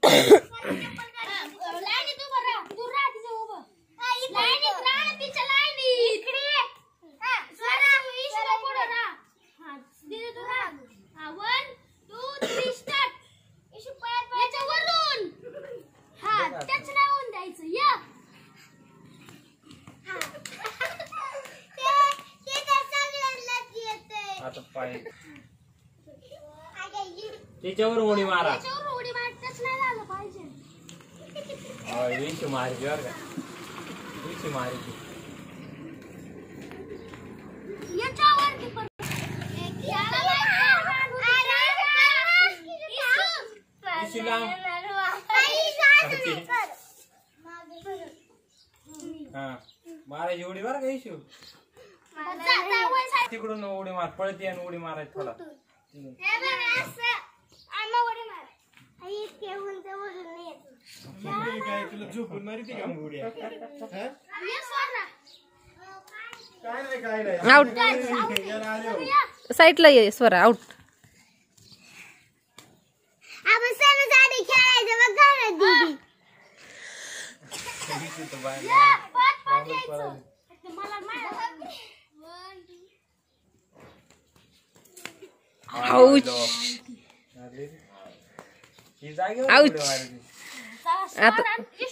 आता पाय त्याच्यावर उडी मारा. विष मारली बरं का, विष मारली. हा मारायची उडी बरं का इशू. तिकडून उडी मार, पळती आणि उडी मारायची थोडा. आउट. साईडला ये स्वरा. आउट. आउच. ही जागेवर उडी मारली. आता